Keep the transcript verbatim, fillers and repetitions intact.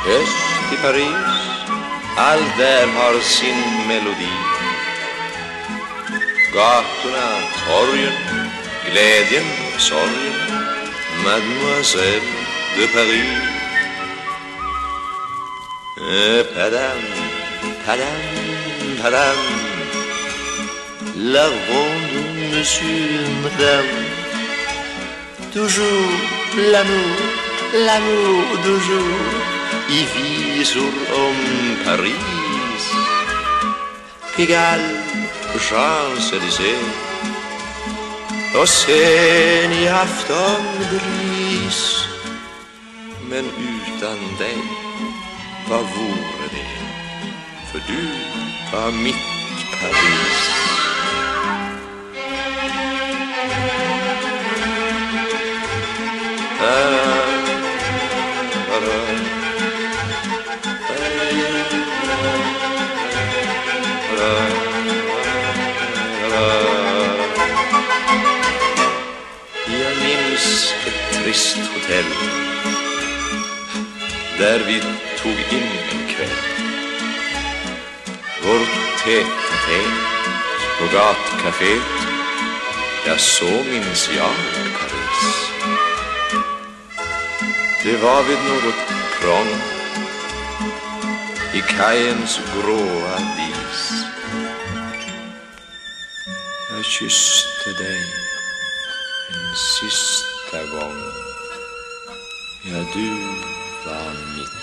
Öst i Paris, allt där har sin melodi. Gatorna, torgen, glädjen, sorgen, Mademoiselle de Paris. Euh, padam, padam, padam, la ronde, monsieur, madame. Toujours l'amour, l'amour toujours, il vit sur homme Paris. Pigalle, Champs-Élysées, och sen i aftonbris. Men utan dig, vad vore det? För du var mitt Paris. Jag minns ett trist hotell där vi tog in en kväll. Vårt tät-a-tät på gatcaféet. Ja, så minns jag Paris. Det var vid något prång i kajens gråa dis. Jag kysste dig en sista gång. Ja, du var mitt